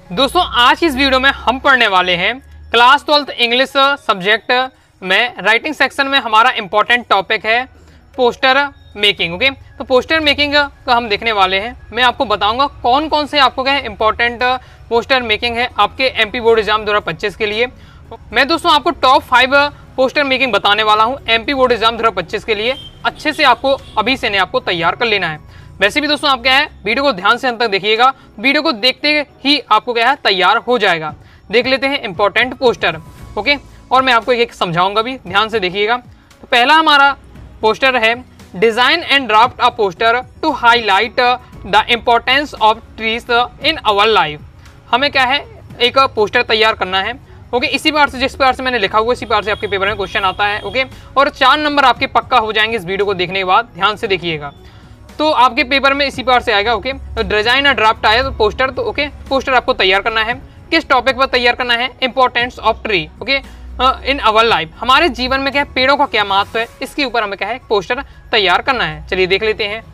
दोस्तों आज की इस वीडियो में हम पढ़ने वाले हैं क्लास 12th इंग्लिश सब्जेक्ट में राइटिंग सेक्शन में हमारा इंपॉर्टेंट टॉपिक है पोस्टर मेकिंग। ओके, तो पोस्टर मेकिंग का हम देखने वाले हैं। मैं आपको बताऊंगा कौन कौन से आपको क्या इंपॉर्टेंट पोस्टर मेकिंग है आपके एमपी बोर्ड एग्जाम 2025 के लिए। मैं दोस्तों आपको टॉप 5 पोस्टर मेकिंग बताने वाला हूं एमपी बोर्ड एग्जाम 2025 के लिए। अच्छे से आपको अभी से आपको तैयार कर लेना है। वैसे भी दोस्तों आप क्या है वीडियो को ध्यान से अंत तक देखिएगा, वीडियो को देखते ही आपको क्या है तैयार हो जाएगा। देख लेते हैं इंपॉर्टेंट पोस्टर। ओके, और मैं आपको एक समझाऊंगा भी, ध्यान से देखिएगा। तो पहला हमारा पोस्टर है design and draft a poster to highlight the importance of trees in our life. हमें क्या है एक पोस्टर तैयार करना है। ओके, इसी बार से जिस बार से मैंने लिखा हुआ इसी बार से आपके पेपर में क्वेश्चन आता है। ओके, और 4 नंबर आपके पक्का हो जाएंगे इस वीडियो को देखने के बाद। ध्यान से देखिएगा, तो आपके पेपर में इसी बार से आएगा। ओके, तो डिजाइन और ड्राफ्ट आया तो पोस्टर, तो ओके पोस्टर आपको तैयार करना है। किस टॉपिक पर तैयार करना है? Importance of tree. Okay, in our life, हमारे जीवन में क्या है पेड़ों का क्या महत्व है, इसके ऊपर हमें क्या है पोस्टर तैयार करना है। चलिए देख लेते हैं।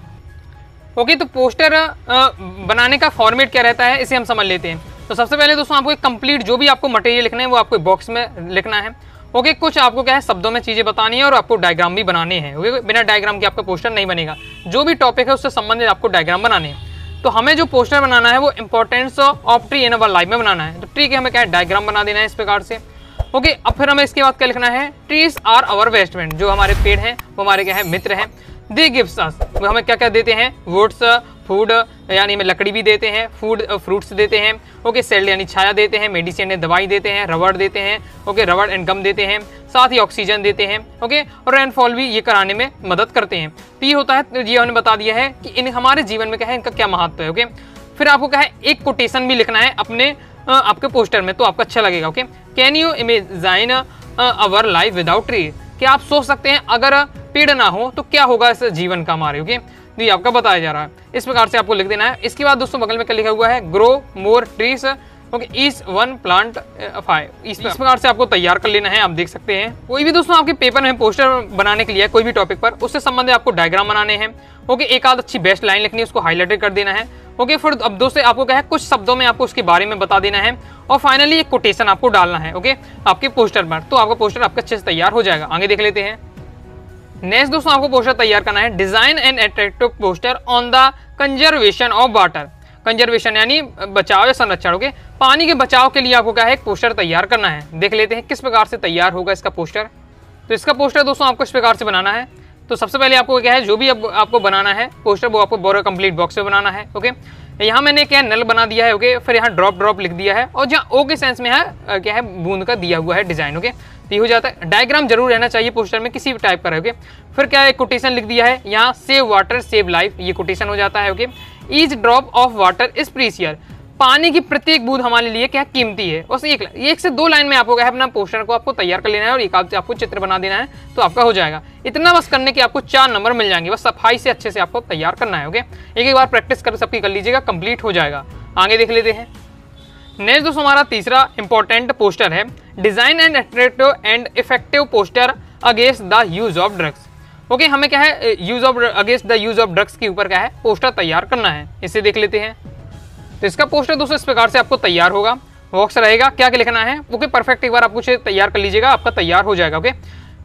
ओके, तो पोस्टर बनाने का फॉर्मेट क्या रहता है इसे हम समझ लेते हैं। तो सबसे पहले दोस्तों आपको एक कंप्लीट जो भी आपको मटेरियल लिखना है वो आपको बॉक्स में लिखना है। ओके, कुछ आपको क्या है शब्दों में चीजें बतानी है और आपको डायग्राम भी बनाने हैं। ओके, बिना डायग्राम के आपका पोस्टर नहीं बनेगा। जो भी टॉपिक है उससे संबंधित आपको डायग्राम बनाने हैं। तो हमें जो पोस्टर बनाना है वो importance of tree in our life में बनाना है। तो ट्री के हमें क्या है डायग्राम बना देना है इस प्रकार से। ओके, अब फिर हमें इसके बाद क्या लिखना है? Trees are our best friend. जो हमारे पेड़ हैं वो हमारे क्या है मित्र हैं। दे गिव्स अस, वो हमें क्या क्या देते हैं? वुड्स, फूड यानी हमें लकड़ी भी देते हैं, फूड फ्रूट्स देते हैं। ओके, शेल्ड यानी छाया देते हैं, मेडिसिन दवाई देते हैं, रबड़ देते हैं। ओके, रबड़ एंड गम देते हैं, साथ ही ऑक्सीजन देते हैं। ओके, और रेनफॉल भी ये कराने में मदद करते हैं। तो ये होता है, तो ये हमने बता दिया है कि इन हमारे जीवन में क्या है इनका क्या महत्व है। ओके, फिर आपको क्या है एक कोटेशन भी लिखना है अपने आपके पोस्टर में, तो आपको अच्छा लगेगा। Okay, can you imagine our life without tree? क्या आप सोच सकते हैं अगर पेड़ ना हो तो क्या होगा इस जीवन का हमारे? ओके, तो ये आपका बताया जा रहा है, इस प्रकार से आपको लिख देना है। इसके बाद दोस्तों बगल में क्या लिखा हुआ है? Grow more trees. Okay, each one plant 5। इस प्रकार से आपको तैयार कर लेना है। आप देख सकते हैं कोई भी दोस्तों आपके पेपर में पोस्टर बनाने के लिए कोई भी टॉपिक पर उससे संबंधित आपको डायग्राम बनाने हैं। ओके, एक आध अच्छी बेस्ट लाइन लिखनी है, उसको हाईलाइट कर देना है। ओके, फिर अब दोस्तों आपको क्या है कुछ शब्दों में आपको उसके बारे में बता देना है और फाइनली एक कोटेशन आपको डालना है। ओके, आपके पोस्टर पर, तो आपका पोस्टर आपका अच्छे से तैयार हो जाएगा। आगे देख लेते हैं। नेक्स्ट दोस्तों आपको पोस्टर तैयार करना है design and attractive poster on the conservation of water. Conservation यानी बचाव या संरक्षण। ओके, पानी के बचाव के लिए आपको क्या है एक पोस्टर तैयार करना है। देख लेते हैं किस प्रकार से तैयार होगा इसका पोस्टर। तो इसका पोस्टर दोस्तों आपको इस प्रकार से बनाना है। तो सबसे पहले आपको क्या है जो भी आपको बनाना है पोस्टर वो आपको बोरो कंप्लीट बॉक्स में बनाना है। ओके, यहाँ मैंने क्या नल बना दिया है। ओके, फिर यहाँ ड्रॉप लिख दिया है और जहाँ ओ के सेंस में है क्या है बूंद का दिया हुआ है डिजाइन। ओके, तो ये हो जाता है। डायग्राम जरूर रहना चाहिए पोस्टर में किसी भी टाइप का। ओके, फिर क्या है कोटेशन लिख दिया है यहाँ सेव वाटर सेव लाइफ, ये कोटेशन हो जाता है। Okay, each drop of water is precious. पानी की प्रत्येक बूंद हमारे लिए क्या कीमती है। बस एक से 2 लाइन में आपको क्या है अपना पोस्टर को आपको तैयार कर लेना है और एक आध आपको चित्र बना देना है तो आपका हो जाएगा। इतना बस करने के आपको 4 नंबर मिल जाएंगे। बस सफाई से अच्छे से आपको तैयार करना है। ओके, एक बार प्रैक्टिस कर सबकी कर लीजिएगा, कंप्लीट हो जाएगा। आगे देख लेते हैं। नेक्स्ट दोस्तों हमारा तीसरा इंपॉर्टेंट पोस्टर है design and attractive and effective poster against the use of drugs. Okay, हमें क्या है use of against the use of drugs के ऊपर क्या है पोस्टर तैयार करना है। इसे देख लेते हैं। तो इसका पोस्टर दोस्तों इस प्रकार से आपको तैयार होगा। बॉक्स रहेगा, क्या क्या लिखना है? ओके, परफेक्ट एक बार आप कुछ तैयार कर लीजिएगा, आपका तैयार हो जाएगा। Okay,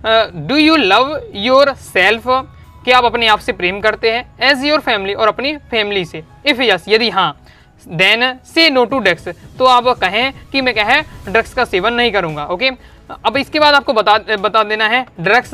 do you love yourself? क्या आप अपने आप से प्रेम करते हैं? एज योर फैमिली, और अपनी फैमिली से। इफ यस, यदि हाँ, देन से नो टू ड्रग्स, तो आप कहें कि मैं क्या है ड्रग्स का सेवन नहीं करूंगा। ओके, अब इसके बाद आपको बता देना है drugs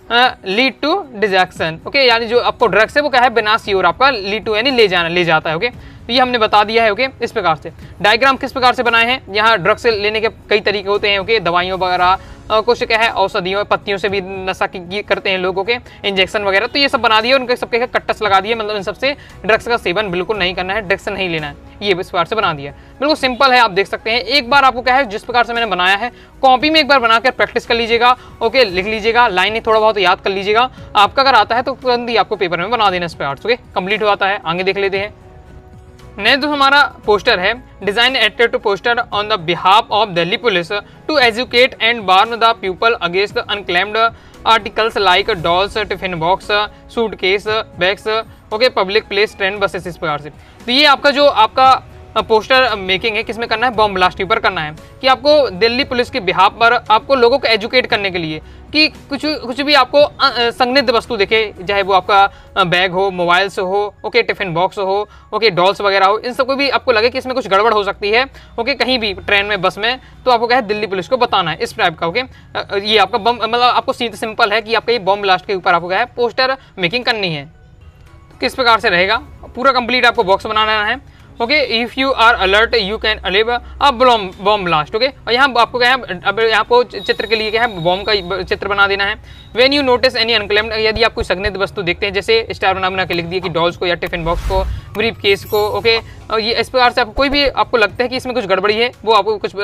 lead to dejection. Okay, यानी जो आपको ड्रग्स है वो क्या है विनाश की ओर आपका लीड टू यानी ले जाता है। ओके, तो ये हमने बता दिया है। ओके, इस प्रकार से डायग्राम किस प्रकार से बनाए हैं। यहाँ ड्रग्स लेने के कई तरीके होते हैं। ओके, दवाइयों वगैरह कुछ क्या है औषधियों पत्तियों से भी नशा करते हैं लोगों के, इंजेक्शन वगैरह, तो ये सब बना दिए। उनके सबके कट्टस लगा दिए, मतलब इन सबसे ड्रग्स का सेवन बिल्कुल नहीं करना है, ड्रग्स नहीं लेना है, ये इस प्रकार से बना दिया। बिल्कुल सिंपल है, आप देख सकते हैं। एक बार आपको क्या है जिस प्रकार से मैंने बनाया है कॉपी में एक बार बनाकर प्रैक्टिस कर लीजिएगा। ओके, लिख लीजिएगा, लाइनें थोड़ा बहुत याद कर लीजिएगा। आपका अगर आता है तो तुरंत ही आपको पेपर में बना देना इस प्रकार से। ओके, कंप्लीट हो जाता है। आगे देख लेते हैं। नेक्स्ट हमारा पोस्टर है design attractive poster on the behalf of Delhi police to educate and warn the people against the unclaimed articles like dolls, tiffin box, suitcase, bags. Okay, public place, train, buses, इस प्रकार से। तो ये आपका जो आपका पोस्टर मेकिंग है, किसमें करना है, बॉम्ब ब्लास्ट के ऊपर करना है, कि आपको दिल्ली पुलिस के बिहाफ पर आपको लोगों को एजुकेट करने के लिए कि कुछ भी आपको संदिग्ध वस्तु दिखे, चाहे वो आपका बैग हो, मोबाइल्स हो, ओके, टिफिन बॉक्स हो, ओके, डॉल्स वगैरह हो, इन सबको भी आपको लगे कि इसमें कुछ गड़बड़ हो सकती है, ओके, कहीं भी ट्रेन में, बस में, तो आपको क्या है, दिल्ली पुलिस को बताना है इस टाइप का। ओके, ये आपका बम, मतलब आपको सिंपल है कि आपका ये बॉम्ब ब्लास्ट के ऊपर आपको क्या है, पोस्टर मेकिंग करनी है। तो किस प्रकार से रहेगा, पूरा कंप्लीट आपको बॉक्स बनाना है। Okay, if you are alert you can alive a bomb blast. Okay, और यहाँ आपको क्या है, अब यहाँ को चित्र के लिए क्या है, बॉम्ब का चित्र बना देना है। When you notice any unclaimed, यदि आप कोई संदिग्ध वस्तु देखते हैं, जैसे स्टार बना के लिख दिए कि डॉल्स को या टिफिन बॉक्स को, ब्रीफ केस को, ओके, और ये इस प्रकार से आपको कोई भी आपको लगता है कि इसमें कुछ गड़बड़ी है, वो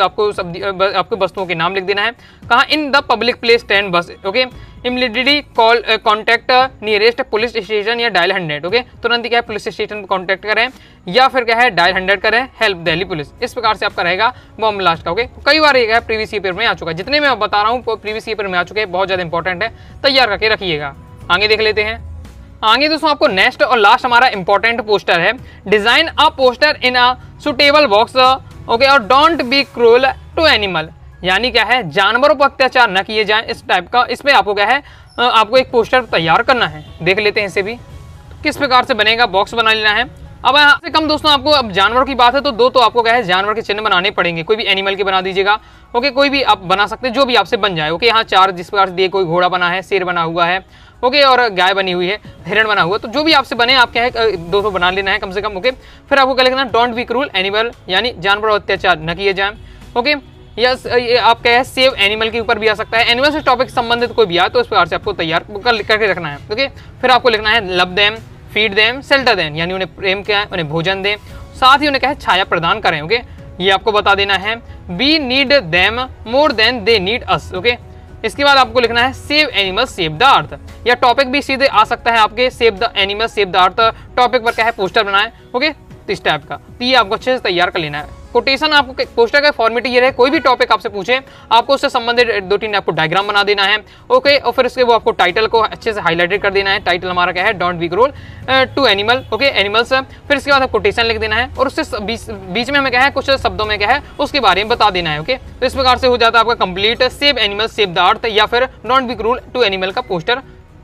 आपको वस्तुओं के नाम लिख देना है। कहाँ, in the public place train bus. Okay, immediately call contact nearest police station या डायल 100। ओके, तुरंत ही क्या है, पुलिस स्टेशन को कॉन्टैक्ट करें या फिर क्या है, डायल 100 करें, हेल्प दिल्ली पुलिस। इस प्रकार से आपका रहेगा बॉम्ब ब्लास्ट का। ओके, कई बार ये प्रीवियस ईयर में आ चुका है, जितने मैं बता रहा हूँ प्रीवियस ईयर में आ चुके हैं, बहुत ज़्यादा इंपॉर्टेंट है, तैयार करके रखिएगा। आगे देख लेते हैं। आगे दोस्तों आपको नेक्स्ट और लास्ट हमारा इंपॉर्टेंट पोस्टर है, design a poster in a suitable box. Okay, और don't be cruel to animal, यानी क्या है, जानवरों पर अत्याचार न किए जाएं, इस टाइप का। इसमें आपको क्या है, आपको एक पोस्टर तैयार करना है। देख लेते हैं इसे भी किस प्रकार से बनेगा, बॉक्स बना लेना है। अब यहाँ से कम दोस्तों आपको, अब जानवरों की बात है तो दो तो आपको क्या है, जानवर के चिन्ह बनाने पड़ेंगे, कोई भी एनिमल के बना दीजिएगा। ओके, कोई भी आप बना सकते हैं, जो भी आपसे बन जाए। ओके, यहाँ 4 जिस प्रकार से दिए, कोई घोड़ा बना है, शेर बना हुआ है, ओके, और गाय बनी हुई है, हिरण बना हुआ, तो जो भी आपसे बने, आप क्या है, 2 बना लेना है कम से कम। ओके, फिर आपको क्या लिखना है, डोंट बी क्रूअल एनिमल, यानी जानवर अत्याचार न किए जाए। ओके, यस, ये आप क्या है, सेव एनिमल के ऊपर भी आ सकता है, एनिमल से टॉपिक संबंधित कोई भी आए तो इस प्रकार से आपको तैयार करके रखना है। ओके, फिर आपको लिखना है love them, feed them, shelter them, यानी उन्हें प्रेम क्या है, उन्हें भोजन दें, साथ ही उन्हें क्या है, छाया प्रदान करें। ओके, ये आपको बता देना है। We need them more than they need us. Okay, इसके बाद आपको लिखना है save animal save the earth, या टॉपिक भी सीधे आ सकता है आपके, save the animal save the earth topic पर क्या है, पोस्टर बनाए। ओके, इस टाइप का, तो ये आपको अच्छे से तैयार कर लेना है। कोटेशन आपको पोस्टर का फॉर्मेट ये है, कोई भी टॉपिक आपसे पूछे, आपको उससे संबंधित 2-3 आपको डायग्राम बना देना है। ओके, और फिर उसके वो आपको टाइटल को अच्छे से हाईलाइटेड कर देना है। टाइटल हमारा क्या है, don't be cruel to animal, okay, animals. फिर इसके बाद आप कोटेशन लिख देना है, और उससे बीच में हमें क्या है, कुछ शब्दों में क्या है, उसके बारे में बता देना है। ओके, तो इस प्रकार से हो जाता है आपका complete save animal save the earth, या फिर don't be cruel to animal का पोस्टर।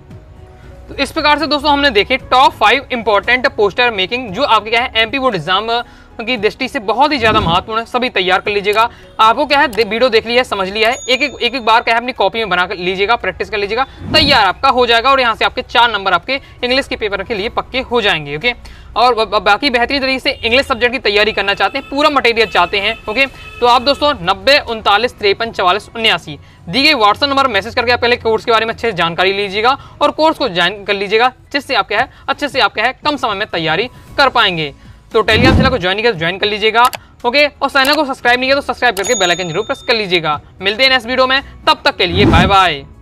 तो इस प्रकार से दोस्तों हमने देखे टॉप 5 इंपॉर्टेंट पोस्टर मेकिंग, जो आपके क्या है, एमपी बोर्ड एग्जाम की दृष्टि से बहुत ही ज्यादा महत्वपूर्ण है। सभी तैयार कर लीजिएगा। आपको क्या है, वीडियो देख लिया है, समझ लिया है, एक बार क्या है, अपनी कॉपी में बना कर लीजिएगा, प्रैक्टिस कर लीजिएगा, तैयार आपका हो जाएगा। और यहाँ से आपके 4 नंबर आपके इंग्लिश के पेपर के लिए पक्के हो जाएंगे। ओके, और बाकी बेहतरीन तरीके से इंग्लिश सब्जेक्ट की तैयारी करना चाहते हैं, पूरा मटेरियल चाहते हैं, ओके, तो आप दोस्तों 90 39 53 44 79 दी गई व्हाट्सएप नंबर मैसेज करके आप पहले कोर्स के बारे में अच्छे से जानकारी लीजिएगा और कोर्स को ज्वाइन कर लीजिएगा, जिससे आप क्या है, अच्छे से आप क्या है, कम समय में तैयारी कर पाएंगे। तो टेलीग्राम चैनल को ज्वाइन कर लीजिएगा। ओके, और चैनल को सब्सक्राइब नहीं किया तो सब्सक्राइब करके बेल आइकन जरूर प्रेस कर लीजिएगा। मिलते हैं नेक्स्ट वीडियो में, तब तक के लिए बाय बाय।